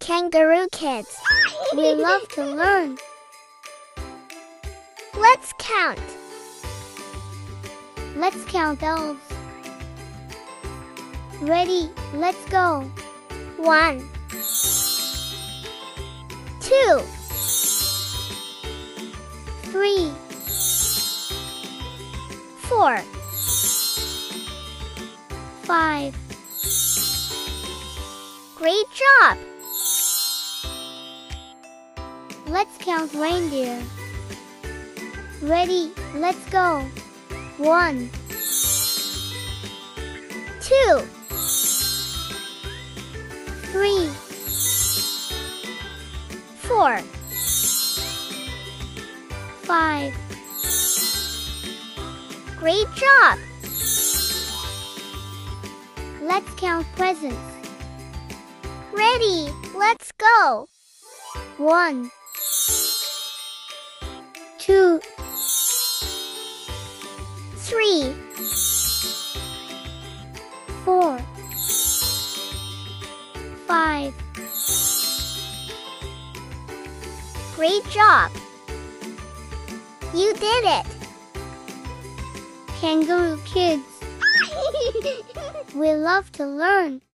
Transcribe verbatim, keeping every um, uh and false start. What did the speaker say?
Kangaroo Kids. We love to learn. Let's count. Let's count elves. Ready, let's go. One, two, three, four, five. Great job! Let's count reindeer. Ready, let's go. One, two, three, four, five. Great job! Let's count presents. Ready, let's go. One, two, three, four, five. Great job! You did it! Kangaroo Kids. We love to learn.